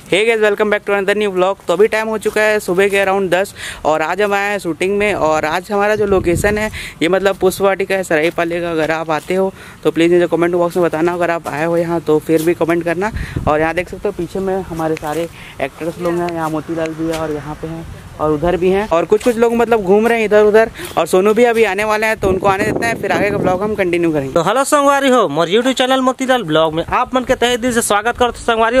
Hey guys, welcome back to another new vlog. तो अभी time हो चुका है सुबह के अराउंड 10 और आज हम आए हैं शूटिंग में। और आज हमारा जो लोकेशन है ये मतलब पुष्प वाटिका है, सरायपाली का। अगर आप आते हो तो प्लीज़ मुझे कमेंट बॉक्स में बताना, अगर आप आए हो यहाँ तो फिर भी कमेंट करना। और यहाँ देख सकते हो पीछे में हमारे सारे एक्टर्स लोग हैं, यहाँ मोतीलाल भी है और यहाँ पे हैं और उधर भी हैं और कुछ लोग मतलब घूम रहे हैं इधर उधर। और सोनू भी अभी आने वाले हैं तो उनको आने देते हैं, फिर आगे का ब्लॉग हम कंटिन्यू करेंगे। तो हेलो संगवारी हो, मोर यूट्यूब चैनल मोतीलाल ब्लॉग में आप मन के तहे दिल से स्वागत करते संगवारी हो।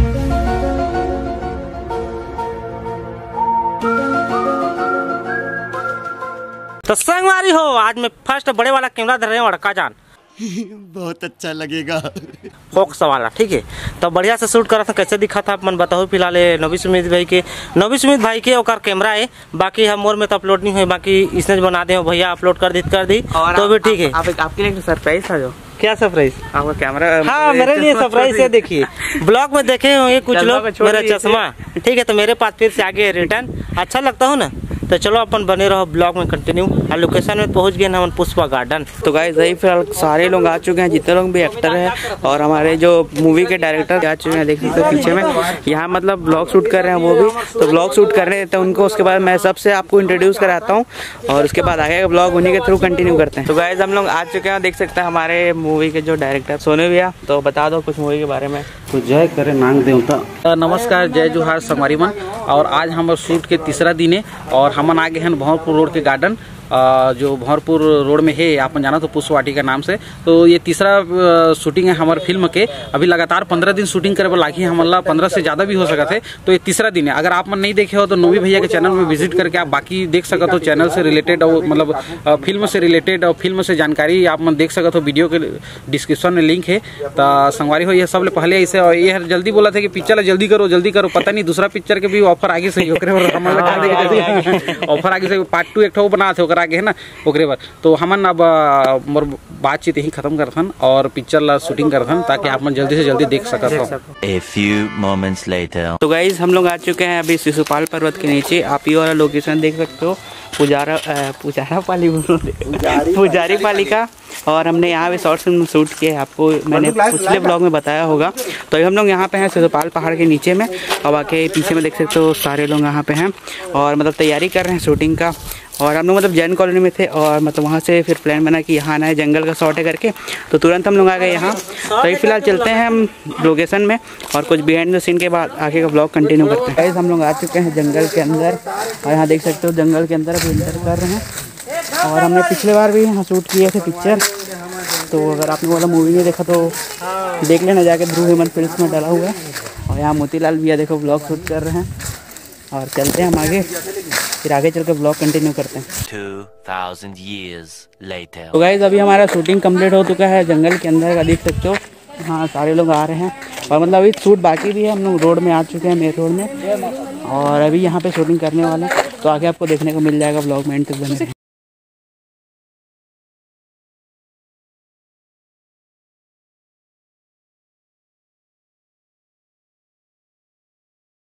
तो संगवारी हो, आज मैं फर्स्ट बड़े वाला कैमरा धर रहे हैं वड़का जान बहुत अच्छा लगेगा फोक्स वाला, ठीक है। तो बढ़िया से शूट करा था, कैसे दिखा था अपन बताओ। फिलहाल नवी सुमित भाई के ओकर कैमरा है, बाकी हम मोर में तो अपलोड नहीं हुए, बाकी इसने बना दे भैया अपलोड कर दी तो भी ठीक है। आपके लिए सरप्राइज था। जो क्या सरप्राइज? आपका कैमरा? हाँ, मेरे लिए सरप्राइज है। देखिए ब्लॉग में देखे होंगे कुछ लोग मेरा चश्मा, ठीक है। तो मेरे पास फिर से आगे रिटर्न अच्छा लगता हो ना, तो चलो अपन बने रहो ब्लॉग में कंटिन्यू। लोकेशन में पहुंच गए ना हम पुष्पा गार्डन। तो गाइस यही फिलहाल सारे लोग आ चुके हैं, जितने लोग भी एक्टर हैं और हमारे जो मूवी के डायरेक्टर आ चुके हैं। देख सकते हो पीछे में, यहाँ मतलब ब्लॉग शूट कर रहे हैं वो भी। तो ब्लॉग शूट करने देते हैं उनको, उसके बाद मैं सबसे आपको इंट्रोड्यूस कराता हूँ और उसके बाद आगे का ब्लॉग उन्हीं के थ्रू कंटिन्यू करते हैं। तो गाइस हम लोग आ चुके हैं, देख सकते हैं हमारे मूवी के जो डायरेक्टर सोनू भैया। तो बता दो कुछ मूवी के बारे में। तो जय करे नांग देवता। नमस्कार, जय जोहार संगवारी मन। और आज हम शूट के तीसरा दिन है और हमन आगे हैं भंवरपुर रोड के गार्डन, जो भंवरपुर रोड में है, आप जाना तो पुष्प वाटिका नाम से। तो ये तीसरा शूटिंग है हमारे फिल्म के। अभी लगातार 15 दिन शूटिंग करे लागी हमला, 15 से ज़्यादा भी हो सका थे। तो ये तीसरा दिन है। अगर आप मन नहीं देखे हो तो नोवी भैया के चैनल में विजिट करके आप बाकी देख सकते हो। चैनल से रिलेटेड और मतलब फिल्म से रिलेटेड और फिल्म से जानकारी आप मन देख सकते हो। वीडियो के डिस्क्रिप्शन में लिंक है। तो संगवारी हो, ये सब पहले ऐसे और ये जल्दी बोला था कि पिक्चर जल्दी करो। पता नहीं दूसरा पिक्चर के भी ऑफर आगे से ऑफर आगे से पार्ट 2 एक बना थे आगे है ना ओकरे बार। तो हमन अब मोर बातचीत यही खत्म करथन और पिक्चर ला शूटिंग करथन, ताकि आप मन जल्दी से जल्दी देख सकत हो। A few moments later. तो गाइस हम लोग आ चुके हैं अभी शिशुपाल पर्वत के नीचे। आप ये वाला लोकेशन देख सकते हो, पुजारी पालिका। और हमने यहाँ पे शॉर्ट फिल्म शूट किया है, आपको मैंने पिछले ब्लॉग में बताया होगा। तो हम लोग यहाँ पे हैं शिशुपाल पहाड़ के नीचे में, और आके पीछे में देख सकते हो सारे लोग यहाँ पे हैं और मतलब तैयारी कर रहे हैं शूटिंग का। और हम लोग मतलब जैन कॉलोनी में थे और मतलब वहाँ से फिर प्लान बना कि यहाँ आना है, जंगल का शॉट है करके। तो तुरंत हम लोग आ गए यहाँ। तो अभी फिलहाल चलते हैं हम लोकेशन में और कुछ बिहाइंड द सीन के बाद आगे का ब्लॉग कंटिन्यू करते हैं। गाइस हम लोग आ चुके हैं जंगल के अंदर और यहाँ देख सकते हो जंगल के अंदर अभी इंटर कर रहे हैं। और हमने पिछले बार भी यहाँ शूट किए थे पिक्चर। तो अगर आपने वाला मूवी नहीं देखा तो देख लेना जाके, ध्रुव हेमंत फिल्म्स में डाला हुआ है। और यहाँ मोतीलाल भैया देखो ब्लॉग शूट कर रहे हैं। और चलते हैं हम आगे, फिर आगे चल के ब्लॉग कंटिन्यू करते हैं। 2000 years later. तो गाइस अभी हमारा शूटिंग कंप्लीट हो चुका है जंगल के अंदर का, देख सकते हो। हाँ सारे लोग आ रहे हैं और मतलब अभी शूट बाकी भी है। हम लोग रोड में आ चुके हैं, मेन रोड में, और अभी यहाँ पे शूटिंग करने वाले हैं। तो आगे आपको देखने को मिल जाएगा ब्लॉग में, एंड तक बने रहें।